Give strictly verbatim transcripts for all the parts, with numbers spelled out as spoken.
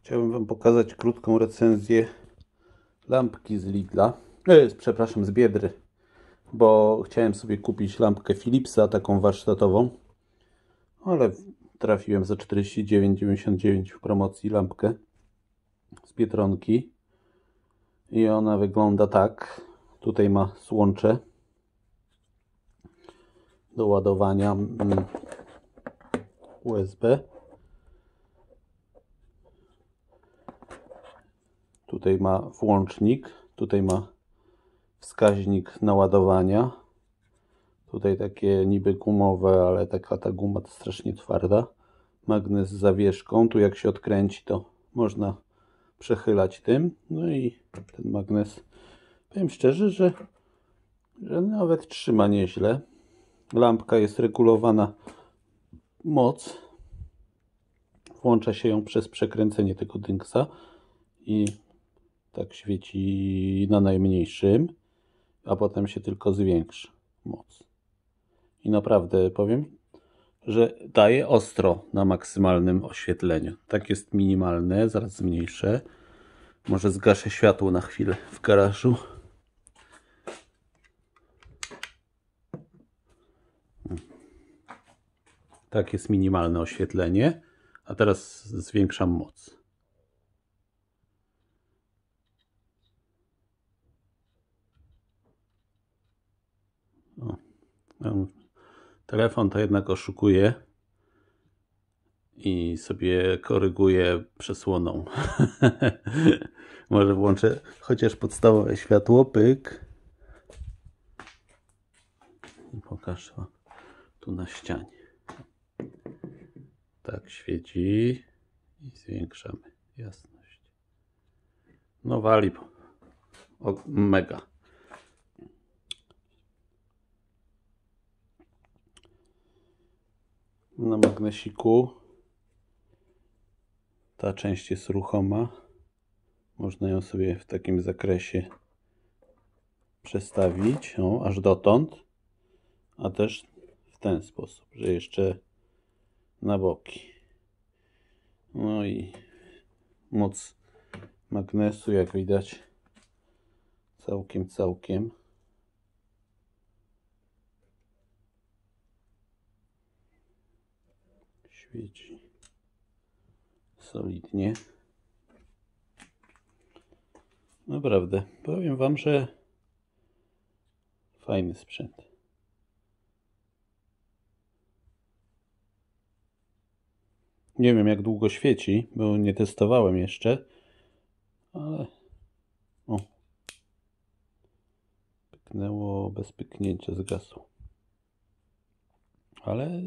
Chciałbym Wam pokazać krótką recenzję lampki z Lidla, e, przepraszam, z Biedry, bo chciałem sobie kupić lampkę Philipsa, taką warsztatową, ale trafiłem za czterdzieści dziewięć dziewięćdziesiąt dziewięć w promocji lampkę z Biedronki i ona wygląda tak. Tutaj ma słącze do ładowania U S B. Tutaj ma włącznik, tutaj ma wskaźnik naładowania. Tutaj takie niby gumowe, ale taka ta guma to strasznie twarda. Magnes z zawieszką. Tu jak się odkręci, to można przechylać tym. No i ten magnes, powiem szczerze, że, że nawet trzyma nieźle. Lampka jest regulowana moc. Włącza się ją przez przekręcenie tego dynksa i tak świeci na najmniejszym, a potem się tylko zwiększa moc. I naprawdę powiem, że daje ostro na maksymalnym oświetleniu. Tak jest minimalne, zaraz zmniejszę. Może zgaszę światło na chwilę w garażu. Tak jest minimalne oświetlenie, a teraz zwiększam moc. O. Telefon to jednak oszukuje i sobie koryguje przesłoną. Może włączę chociaż podstawowe światło, pyk. I pokażę wam tu na ścianie. Tak świeci i zwiększamy jasność. No wali o, mega. Na magnesiku ta część jest ruchoma. Można ją sobie w takim zakresie przestawić, o, aż dotąd, a też w ten sposób, że jeszcze na boki. No i moc magnesu, jak widać, całkiem, całkiem. Świeci solidnie. Naprawdę, powiem Wam, że fajny sprzęt. Nie wiem, jak długo świeci, bo nie testowałem jeszcze, ale o, pyknęło bez pyknięcia, zgasło. Ale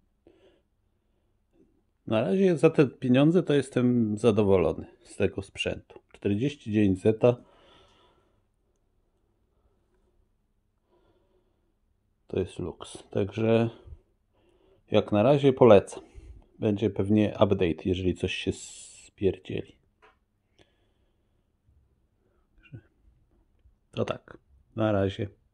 na razie za te pieniądze to jestem zadowolony z tego sprzętu. czterdzieści dziewięć zeta to jest luks. Także jak na razie polecam. Będzie pewnie update, jeżeli coś się spierdzieli. To tak, na razie.